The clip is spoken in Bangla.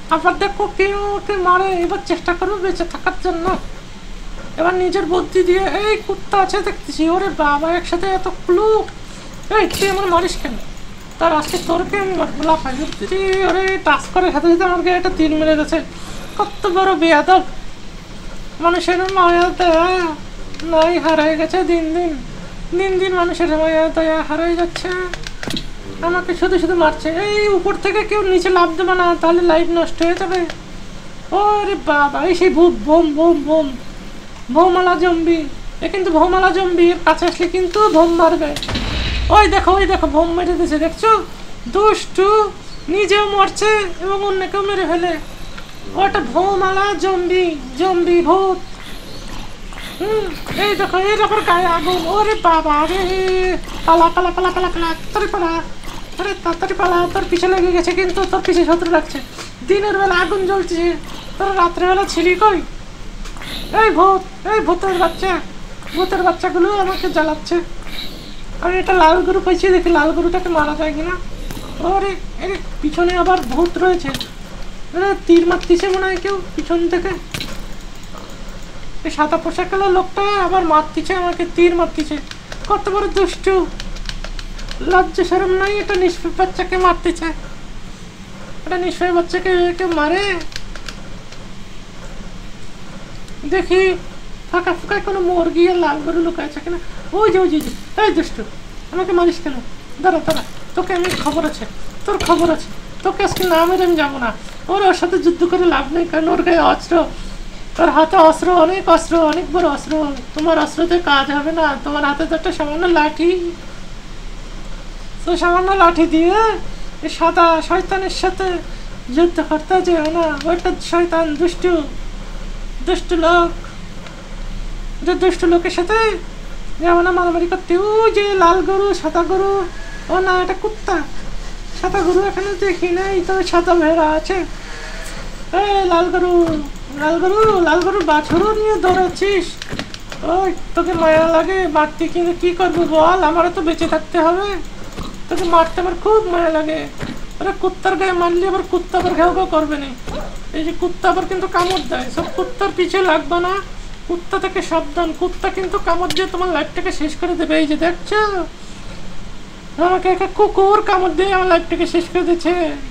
আবার দেখো কেউ ওকে মারে, এবার চেষ্টা করবো বেঁচে থাকার জন্য। এবার নিজের বুদ্ধি দিয়ে, এই কুত্তা আছে দেখতেছি, ওরে বাবা একসাথে এত ক্লু। এই তুই আমার মারিস কেন? তার আজকে তোরকে আমি লাফাই দিচ্ছি। ওরে টাচ করে সাথে সাথে আমাকে একটা তীর মেরে গেছে। কত বড় বেয়াদব! মানুষের মায়া দয়া নাই হারাই গেছে দিন দিন। দিন দিন মানুষের মায়া দয়া হারাই যাচ্ছে। আমাকে শুধু শুধু মারছে। এই উপর থেকে কেউ নিচে লাফ দেবে না, তাহলে লাইফ নষ্ট হয়ে যাবে। ওরে বাবা, এই সেই বোম বোম বোম বোম ভৌমালা জম্বি। এ কিন্তু ভৌমালা জম্বি, এর কাছে আসলে কিন্তু বোম মারবে। ওই দেখো বোম মেরে দিয়েছে, দেখছো? দুষ্টু নিজেও মরছে এবং অন্যকেও মেরে ফেলে। ওটা ভৌমালা জম্বি, জম্বি ভূত। এই দেখো এর আবার গায়ে আগুন। ওরে বাবা রে, পালা পালা পালা পালা পালা, তাড়াতাড়ি পালা। আরে তাড়াতাড়ি পালা, তোর পিছে লেগে গেছে কিন্তু, তোর পিছে শত্রু লাগছে। দিনের বেলা আগুন জ্বলছে, তোর রাত্রেবেলা ছিলি কই? এই ভূত, এই ভূতের বাচ্চা, ভূতের বাচ্চাগুলো আমাকে জ্বালাচ্ছে। আমি একটা লাল গরু পেয়েছি, দেখি লাল গরুটাকে মারা যায় কিনা। ওরে এর পিছনে আবার ভূত রয়েছে। তীর মারতেছে মনে হয় কেউ পিছন থেকে। এই সাদা পোশাক কালো লোকটা আবার মারতেছে আমাকে, তীর মারতেছে। কত বড় দুষ্টু, লজ্জা শরম নাই, এটা নিষ্পাপ বাচ্চাকে মারতেছে। এটা নিষ্পাপ বাচ্চাকে মারে। দেখি ফাঁকা ফাঁকায় কোনো মুরগি আর লাল গরু লুকাচ্ছে কিনা। ওই যে এই দুষ্টু, আমাকে মারিস কেন? দাঁড়া দাঁড়া, তোকে আমি খবর আছে, তোর খবর আছে। তোকে আজকে না মেরে আমি যাবো না। ওর সাথে যুদ্ধ করে লাভ নেই, কারণ ওর গায়ে অস্ত্র, তোর হাতে অস্ত্র, অনেক বড় অস্ত্র। তোমার অস্ত্রতে কাজ হবে না, তোমার হাতে তো একটা সামান্য লাঠি। তো সামান্য লাঠি দিয়ে এই সাদা শয়তানের সাথে যুদ্ধ করতে যেও না। ওইটা শয়তান, দুষ্টু লোক। দুষ্টু লোকের সাথে যেমন মারামারি করতে। ও যে লাল গরু, সাদা গরু, ও না এটা কুত্তা। সাদা গরু এখানে দেখি নাই, তবে সাদা ভেড়া আছে। লাল গরুর বাছুরও নিয়ে দৌড়াচ্ছিস। ওই তোকে মায়া লাগে মারতে, কিন্তু কি করবো বল, আমারও তো বেঁচে থাকতে হবে। তোকে মারতে আমার খুব মায়া লাগে। আরে কুত্তার গায়ে মারলে আবার কুত্তা আবার ঘেউ ঘেউ করবে না। এই যে কুত্তা আবার কিন্তু কামড় দেয়, সব কুত্তার পিছিয়ে লাগবে না। কুত্তা থেকে সাবধান, কুত্তা কিন্তু কামড় দিয়ে তোমার লাইফটাকে শেষ করে দেবে। এই যে দেখছো, আমাকে একটা কুকুর কামড় দিয়ে আমার লাইফটাকে শেষ করে দিচ্ছে।